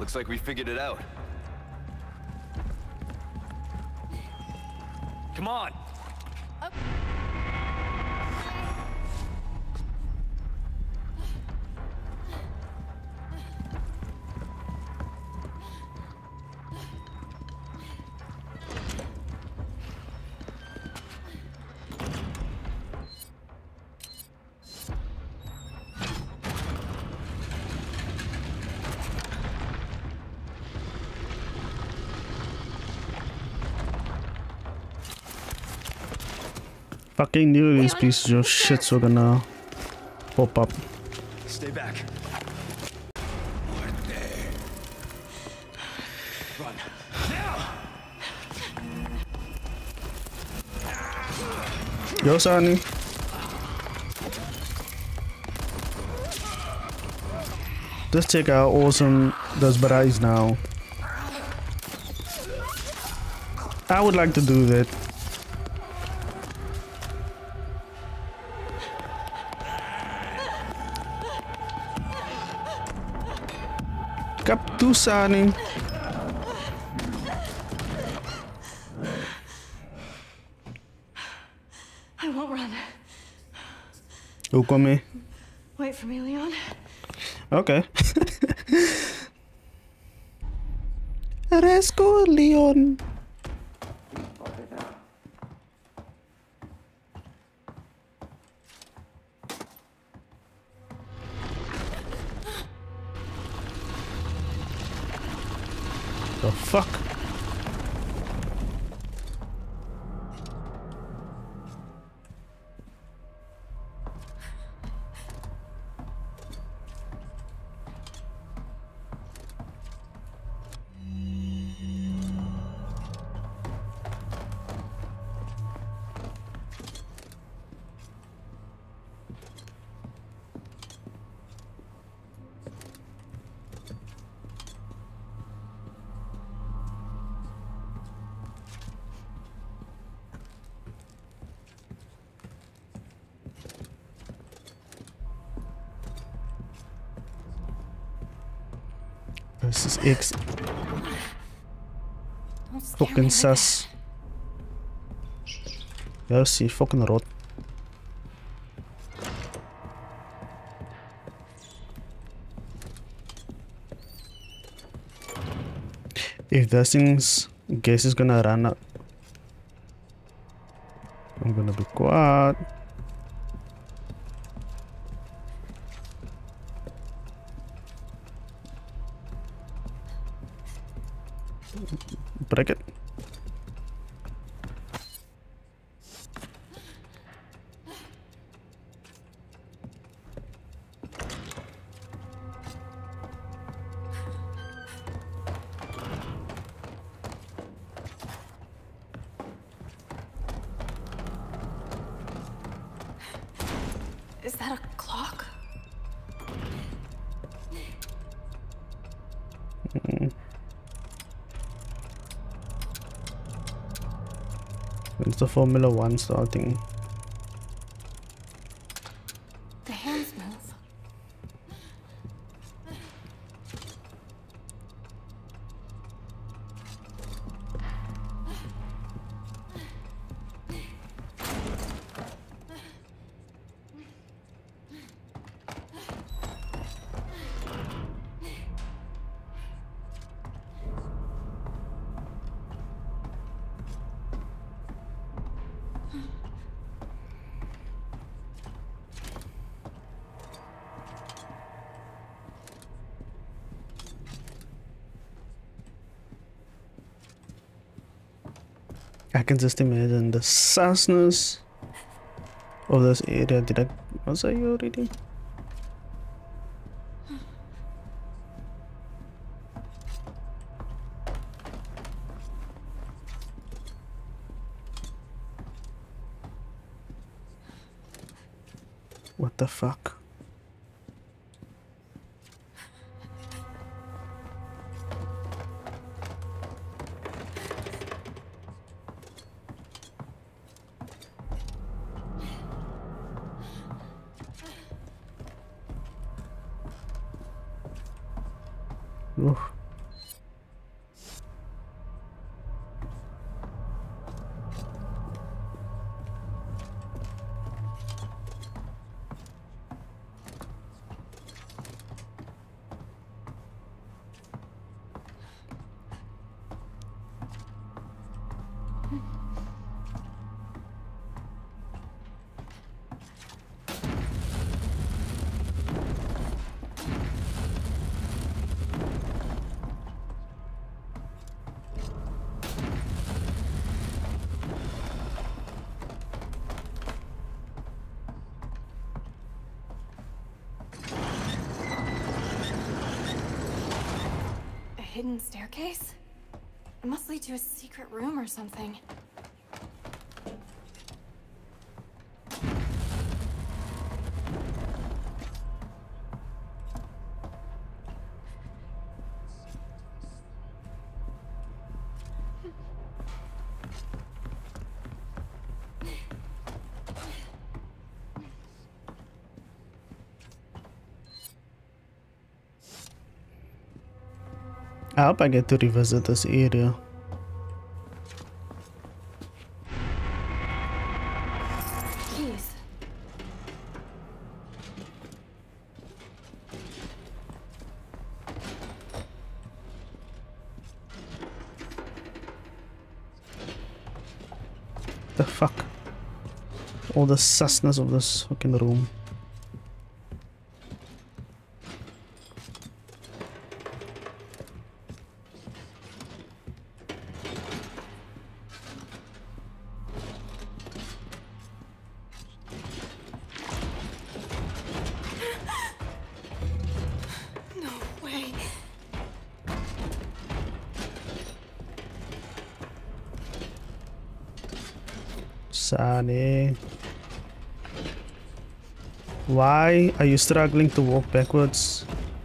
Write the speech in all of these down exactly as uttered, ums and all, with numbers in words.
Looks like we figured it out. Come on! Oh. Fucking knew these pieces of shit were gonna pop up. Stay back. Run. Now! Yo, Sonny. Let's check out awesome those berets now. I would like to do that. Kaptu Sonny. I won't run. Hoe kom je? Wait for me, Leon. Okay. Let's go, Leon. The fuck? This is X. Fucking sus. Ja, zie, fucking rot. If this thing's gas is gonna run out, I'm gonna be quiet. Break it. Is that a clock? Mm. It's the Formula One starting. The hands move. I can just imagine the susness of this area. Did I was I already? What the fuck? Oof. A hidden staircase? It must lead to a secret room or something. I hope I get to revisit this area. Keys. The fuck? All the susness of this fucking room. No way. Sane. Why are you struggling to walk backwards?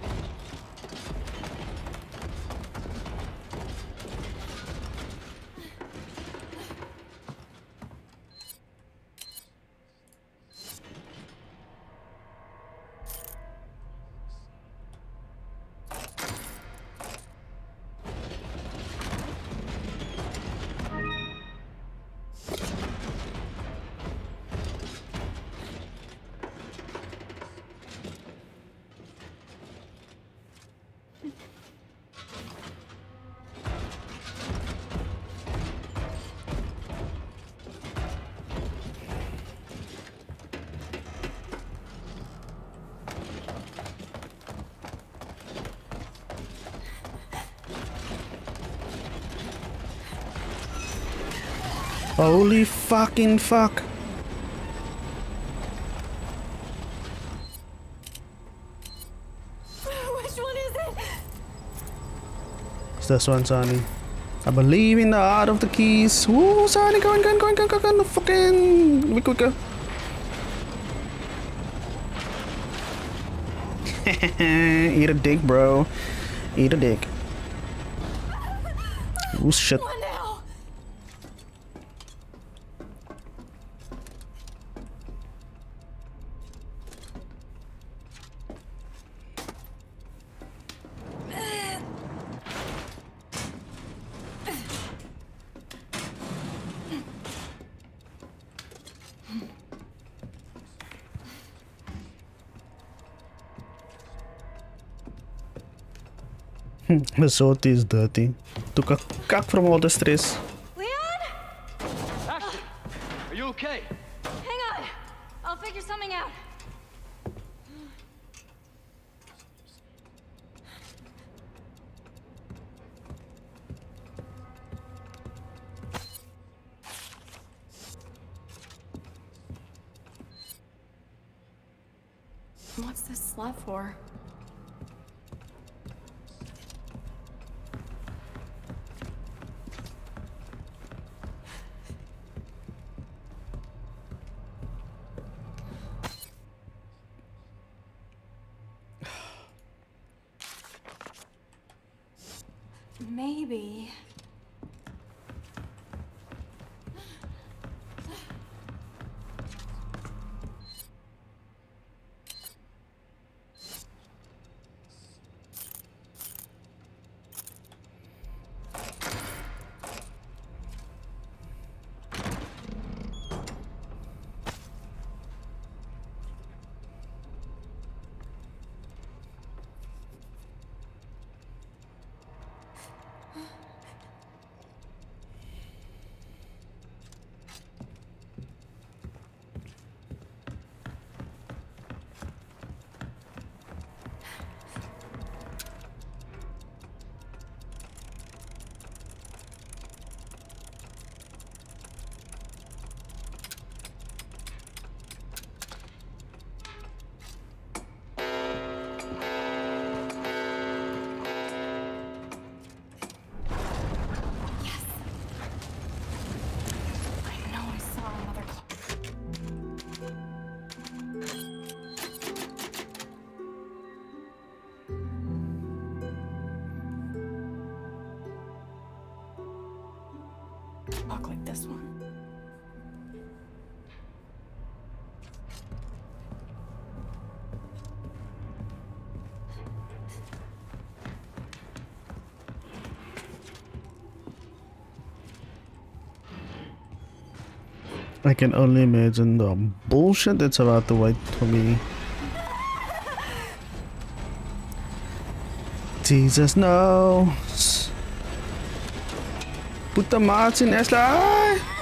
Holy fucking fuck. Which one is it? It's this one, Sonny. I believe in the art of the keys. Woo, Sonny, go on, go on, go on, go on, go on, fucking. Let me quicker. Eat a dick, bro. Eat a dick. Oh shit. What now? The sword is dirty. Took a cock from all the stress. Leon? Ashley, are you okay? Hang on. I'll figure something out. What's this slab for? Maybe. Lock like this one. I can only imagine the bullshit that's about to wait for me. Jesus knows. Put the mods in Ashley.